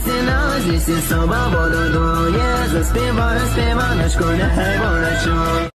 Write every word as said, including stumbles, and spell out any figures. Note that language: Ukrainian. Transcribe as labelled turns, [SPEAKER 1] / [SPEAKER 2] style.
[SPEAKER 1] істина, здесь і свободу дує, заспіваю, співаночку, нехай вона чує.